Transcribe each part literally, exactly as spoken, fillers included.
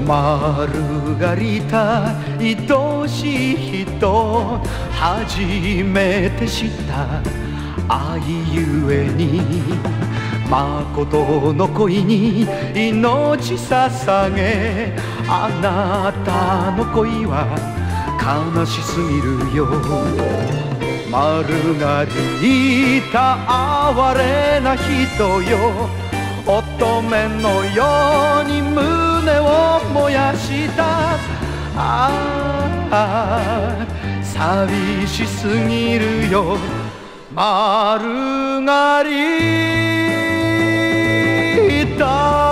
マルガリタ愛しい人初めて知った愛ゆえに誠の恋に命捧げあなたの恋は悲しすぎるよマルガリータ哀れな人よ乙女のように胸を燃やしたああ寂しすぎるよマルガリータ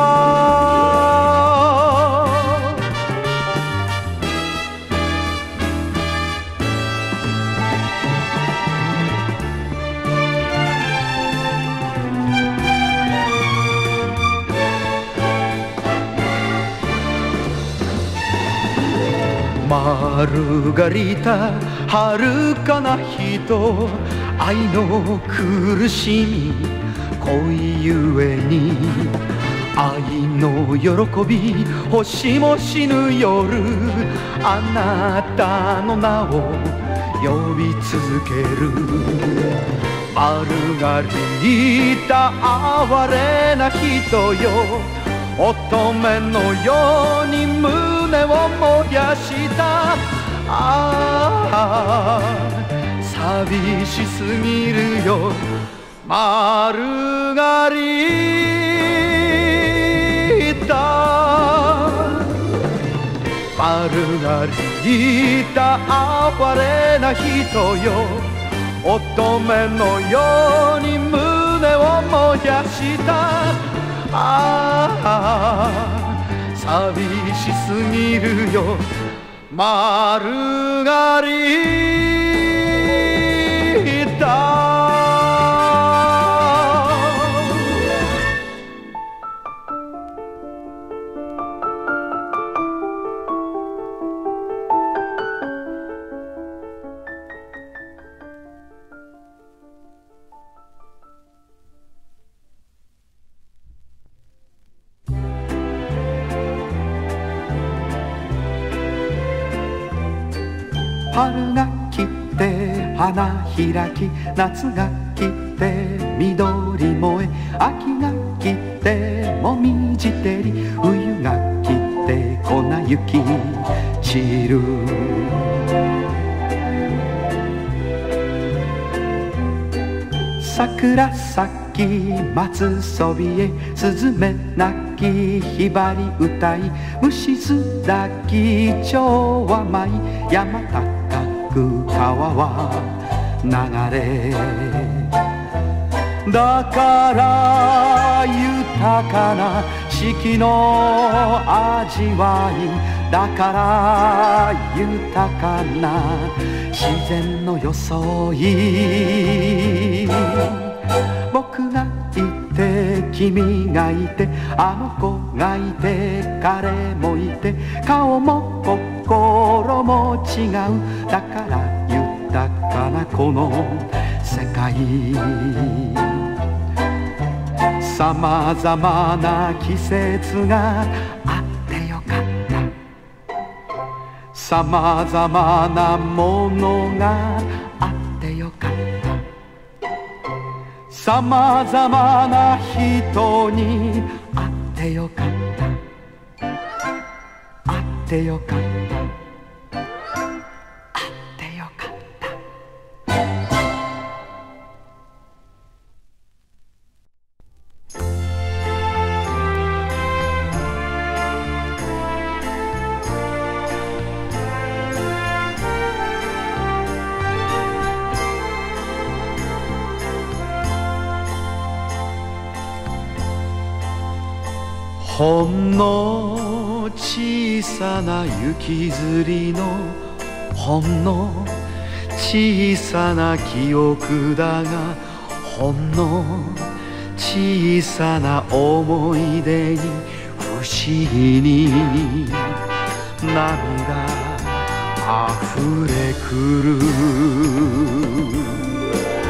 マルガリータ遥かな人愛の苦しみ恋ゆえに愛の喜び星も死ぬ夜あなたの名を呼び続けるマルガリータ哀れな人よ乙女のように胸を燃やしたああ寂しすぎるよマルガリータマルガリータ哀れな人よ乙女のように胸を燃やしたああ寂しすぎるよマルガリータ春が来て花開き夏が来て緑萌え秋が来てもみじてり冬が来て粉雪散る桜咲き松そびえスズメ鳴きひばり歌い虫巣抱き蝶は舞い山高く川は流れだから豊かな四季の味わいだから豊かな自然の装い僕がいて君がいてあの子がいて彼もいて顔も心も違うだから豊かなこの世界さまざまな季節があってよかったさまざまなものがあってよかったさまざまな人に会ってよかった会ってよかった会ってよかったほんの小さな雪吊りのほんの小さな記憶だがほんの小さな思い出に不思議に涙あふれくる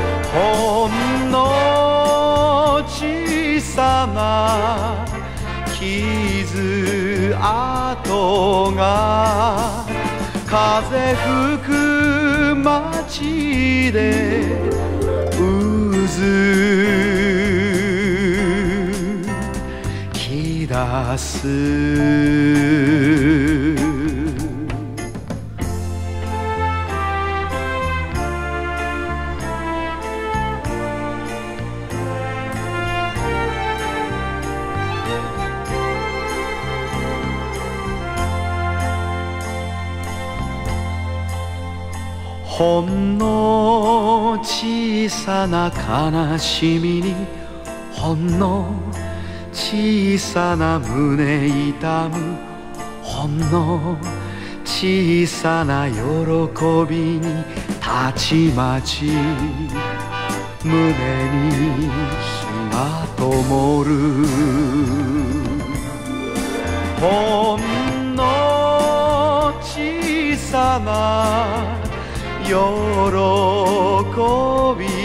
ほんの小さな傷跡が風吹く街で渦き出すほんの小さな悲しみにほんの小さな胸痛むほんの小さな喜びにたちまち胸に火が灯るほんの小さな喜び